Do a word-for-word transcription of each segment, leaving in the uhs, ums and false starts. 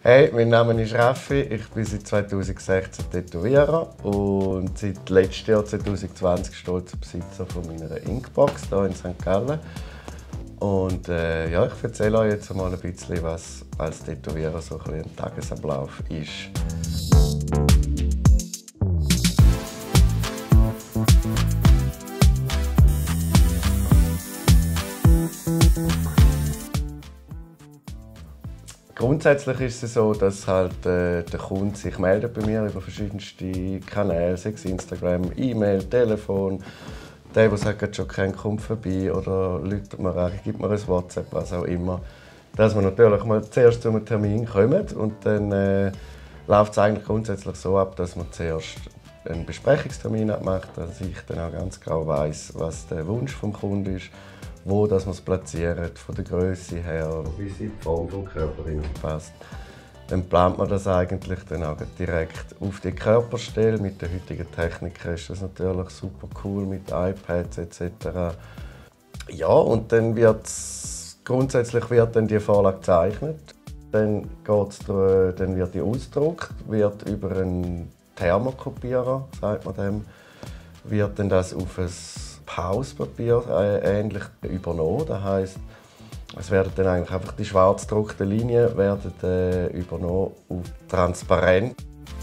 Hey, mein Name ist Raffi, ich bin seit zweitausendsechzehn Tätowierer und seit letztem Jahr zwanzig zwanzig stolzer Besitzer von meiner Inkbox hier in Sankt Gallen. Und äh, ja, ich erzähle euch jetzt mal ein bisschen, was als Tätowierer so ein, ein Tagesablauf ist. Grundsätzlich ist es so, dass halt, äh, der Kunde sich meldet bei mir über verschiedenste Kanäle, sei es Instagram, E-Mail, Telefon. Der, der sagt, schon kein kommt vorbei oder läutet mir an, gibt mir ein WhatsApp, was auch immer. Dass wir natürlich mal zuerst zu einem Termin kommen und dann äh, läuft es eigentlich grundsätzlich so ab, dass man zuerst einen Besprechungstermin macht, dass ich dann auch ganz genau weiss, was der Wunsch des Kunden ist, wo das man es platziert, von der Größe her, wie sie die Form des Körpers passt. Dann plant man das eigentlich dann auch direkt auf die Körperstelle. Mit der heutigen Technik ist das natürlich super cool mit iPads et cetera. Ja, und dann wird grundsätzlich wird dann die Vorlage gezeichnet. Dann, geht's durch, dann wird die ausgedruckt, wird über einen Thermokopierer, sagt man dem, wird dann das auf ein Hauspapier äh, ähnlich übernommen. Das heisst, es werden dann eigentlich einfach die schwarz gedruckten Linien werden, äh, übernommen auf transparent.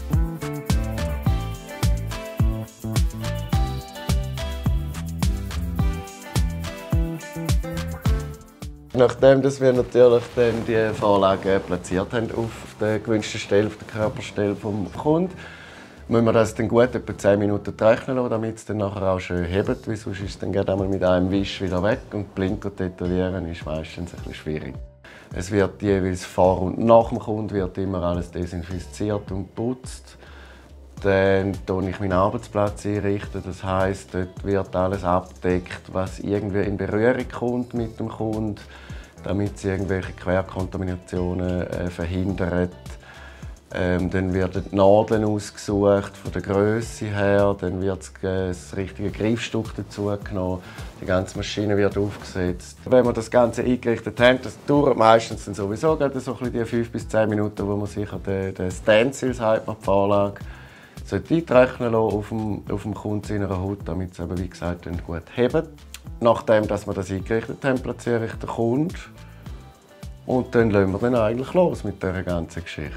Nachdem dass wir natürlich dann die Vorlage platziert haben auf der gewünschten Stelle, auf der Körperstelle des Kunden, müssen wir das dann gut etwa zehn Minuten trocknen lassen, damit es dann nachher auch schön hebt, weil sonst ist es dann einmal mit einem Wisch wieder weg und blind tätowieren ist meistens ein bisschen schwierig. Es wird jeweils vor und nach dem Kunden wird immer alles desinfiziert und geputzt. Dann richte ich meinen Arbeitsplatz einrichten, das heisst, dort wird alles abgedeckt, was irgendwie in Berührung kommt mit dem Kunden, damit sie irgendwelche Querkontaminationen äh, verhindert. Ähm, dann werden die Nadeln ausgesucht, von der Größe her, dann wird das richtige Griffstück dazu genommen, die ganze Maschine wird aufgesetzt. Wenn wir das Ganze eingerichtet haben, das dauert meistens dann sowieso so ein bisschen die fünf bis zehn Minuten, wo man sicher den, den Stencil, sagt man, die Vorlage, eintrocknen lassen auf dem, auf dem Kunden seiner Haut, damit es eben, wie gesagt, dann gut hebt. Nachdem dass wir das eingerichtet haben, platziere ich den Kunden. Und dann lassen wir dann eigentlich los mit dieser ganzen Geschichte.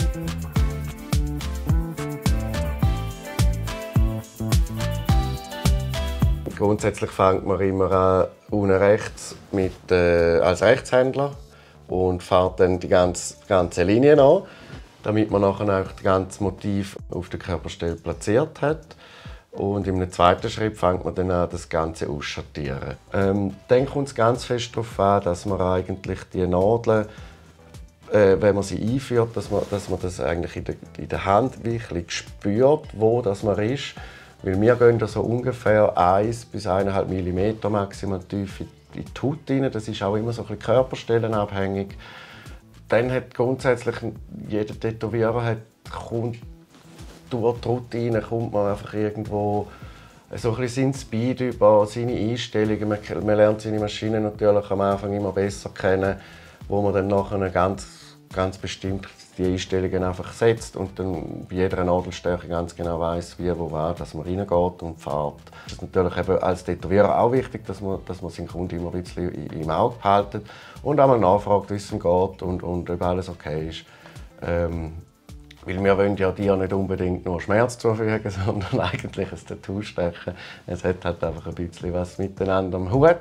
Grundsätzlich fängt man immer an, unten rechts mit, äh, als Rechtshändler und fährt dann die ganze, ganze Linie an, damit man nachher auch das ganze Motiv auf der Körperstelle platziert hat. Und im zweiten Schritt fängt man dann an, das Ganze ausschattieren. Ähm, dann kommt es ganz fest darauf an, dass man eigentlich die Nadeln, äh, wenn man sie einführt, dass man, dass man das eigentlich in der, in der Hand wirklich spürt, wo das man ist. Weil wir gehen da so ungefähr eins bis eineinhalb Millimeter maximal tief in die Haut rein. Das ist auch immer so ein bisschen körperstellenabhängig. Dann hat grundsätzlich jeder Tätowierer hat, kommt durch die Routine kommt man einfach irgendwo so ein bisschen seinen Speed über, seine Einstellungen. Man, man lernt seine Maschine natürlich am Anfang immer besser kennen, wo man dann nachher ganz, ganz bestimmt die Einstellungen einfach setzt und dann bei jeder Nadelstärke ganz genau weiss, wie, wo, war, dass man reingeht und fährt. Das ist natürlich eben als Tätowierer auch wichtig, dass man, dass man seinen Kunden immer ein bisschen im Auge behalten und einmal nachfragt, wie es ihm geht und, und ob alles okay ist. Ähm, Weil wir wollen ja dir nicht unbedingt nur Schmerz zufügen, sondern eigentlich ein Tattoo stechen. Es hat halt einfach ein bisschen was miteinander am Hut.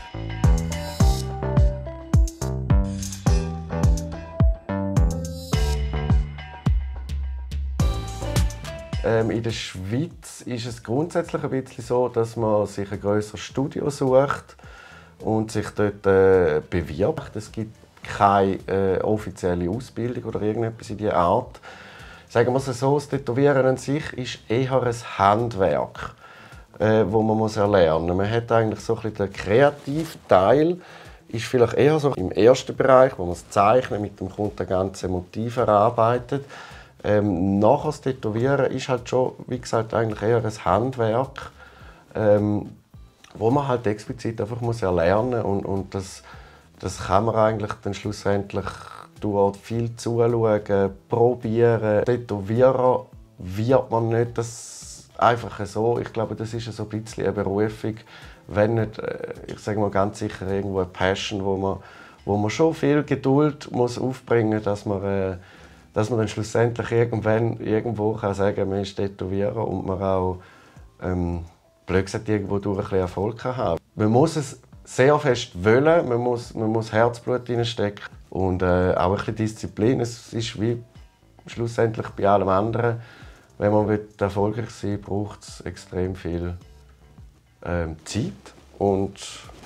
Ähm, in der Schweiz ist es grundsätzlich ein bisschen so, dass man sich ein grösseres Studio sucht und sich dort äh, bewirbt. Es gibt keine äh, offizielle Ausbildung oder irgendetwas in dieser Art. Sagen wir es so, das Tätowieren an sich ist eher ein Handwerk, äh, wo man muss erlernen muss. Man hat eigentlich so ein bisschen den kreativen Teil, ist vielleicht eher so im ersten Bereich, wo man das Zeichnen mit dem Kunden das ganze Motiv erarbeitet. Ähm, nachher das Tätowieren ist halt schon, wie gesagt, eigentlich eher ein Handwerk, ähm, wo man halt explizit einfach muss erlernen muss. Und, und das, das kann man eigentlich dann schlussendlich Tattoo-Ort viel zuschauen, probieren. Tätowierer wird man nicht das einfach so. Ich glaube, das ist so ein bisschen eine Berufung, wenn nicht, ich sage mal ganz sicher irgendwo eine Passion, wo man, wo man schon viel Geduld muss aufbringen muss, dass man, äh, dass man dann schlussendlich irgendwann irgendwo kann sagen, man ist Tätowierer und man auch ähm, blöd gesagt, irgendwo durch ein bisschen Erfolg kann haben. Man muss es sehr fest wollen, man muss, man muss Herzblut reinstecken und äh, auch ein bisschen Disziplin. Es ist wie schlussendlich bei allem anderen. Wenn man erfolgreich sein will, braucht es extrem viel ähm, Zeit und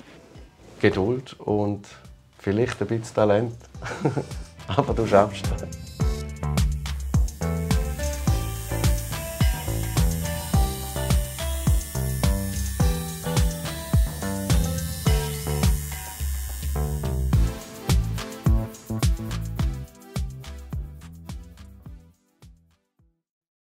Geduld und vielleicht ein bisschen Talent. Aber du schaffst es.